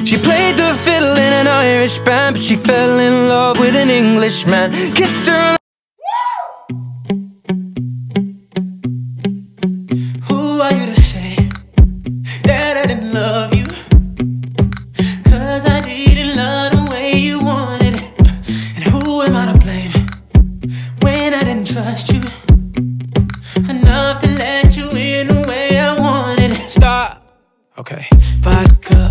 She played the fiddle in an Irish band, but she fell in love with an Englishman. Kissed her. Who are you to say that I didn't love you? 'Cause I didn't love the way you wanted it. And who am I to blame when I didn't trust you enough to let you in the way I wanted? Stop. Okay. Vodka